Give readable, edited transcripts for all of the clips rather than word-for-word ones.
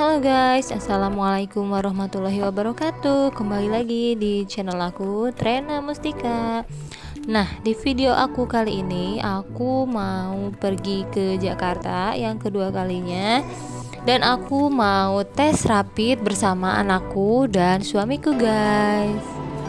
Halo guys, assalamualaikum warahmatullahi wabarakatuh. Kembali lagi di channel aku, Trena Mustika. Nah, di video aku kali ini aku mau pergi ke Jakarta yang kedua kalinya, dan aku mau tes rapid bersama anakku dan suamiku guys.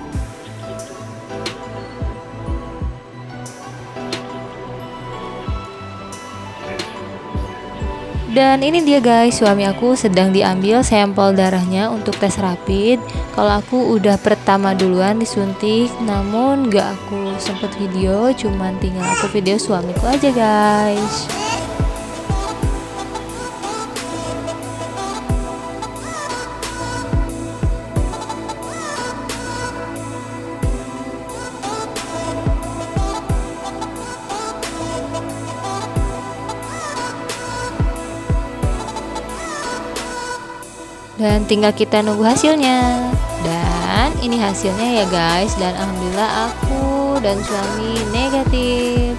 Dan ini dia guys, suami aku sedang diambil sampel darahnya untuk tes rapid. Kalau aku udah pertama duluan disuntik, namun gak aku sempet video, cuman tinggal aku video suamiku aja guys. Dan tinggal kita nunggu hasilnya. Dan ini hasilnya ya guys, dan alhamdulillah aku dan suami negatif.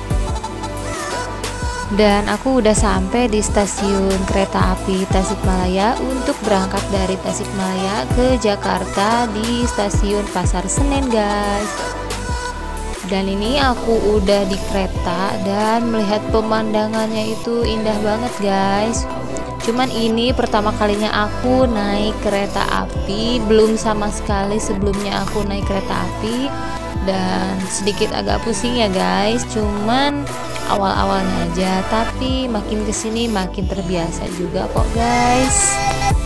Dan aku udah sampai di stasiun kereta api Tasikmalaya untuk berangkat dari Tasikmalaya ke Jakarta di stasiun Pasar Senen guys. Dan ini aku udah di kereta dan melihat pemandangannya itu indah banget guys. Cuman ini pertama kalinya aku naik kereta api, belum sama sekali sebelumnya aku naik kereta api, dan sedikit agak pusing ya guys. Cuman awal-awalnya aja, tapi makin kesini makin terbiasa juga kok guys.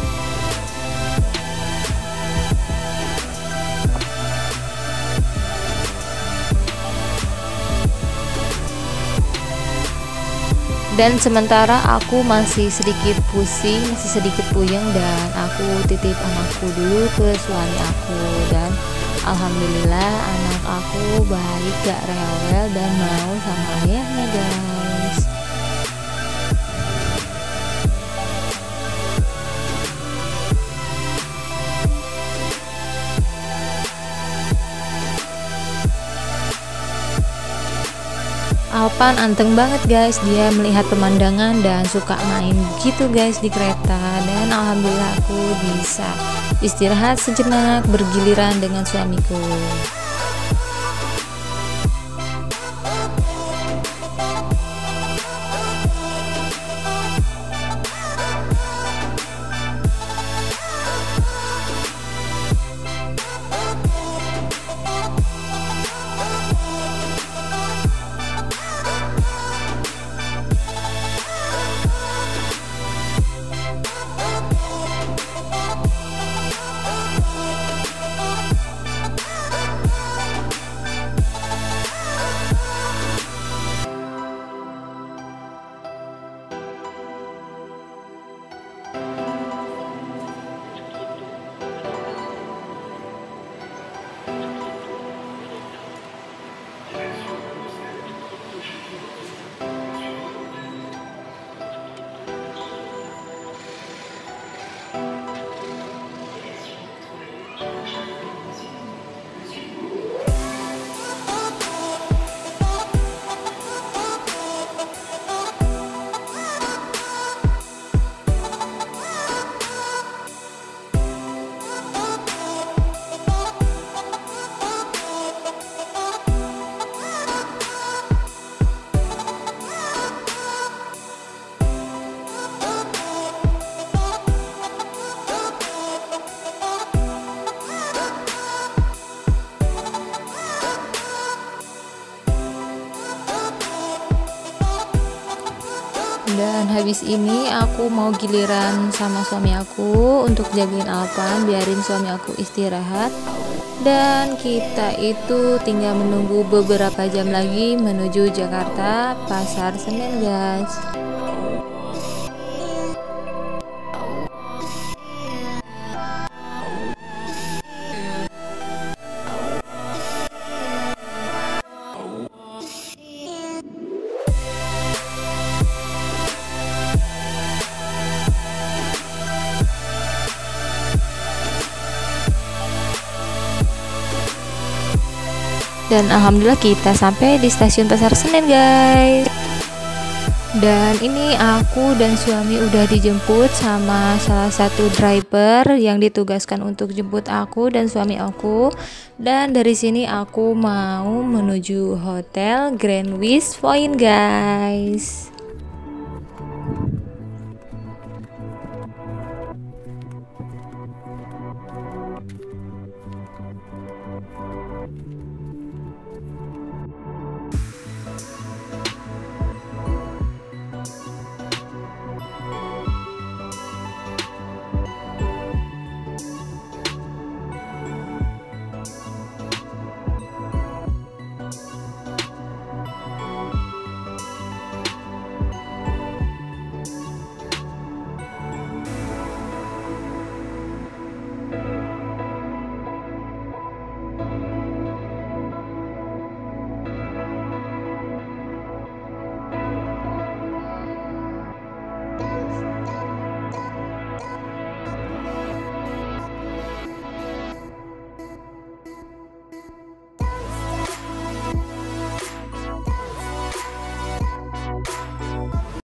Dan sementara aku masih sedikit pusing, masih sedikit puyeng, dan aku titip anakku dulu ke suami aku. Dan alhamdulillah anak aku baik, gak rewel, dan mau sama ayahnya guys. Alpan anteng banget guys, dia melihat pemandangan dan suka main gitu guys di kereta. Dan alhamdulillah aku bisa istirahat sejenak bergiliran dengan suamiku. Dan habis ini aku mau giliran sama suami aku untuk jagain Alpan, biarin suami aku istirahat. Dan kita itu tinggal menunggu beberapa jam lagi menuju Jakarta Pasar Senen guys. Dan alhamdulillah kita sampai di stasiun Pasar Senen guys. Dan ini aku dan suami udah dijemput sama salah satu driver yang ditugaskan untuk jemput aku dan suami aku. Dan dari sini aku mau menuju hotel Grand West Point, guys.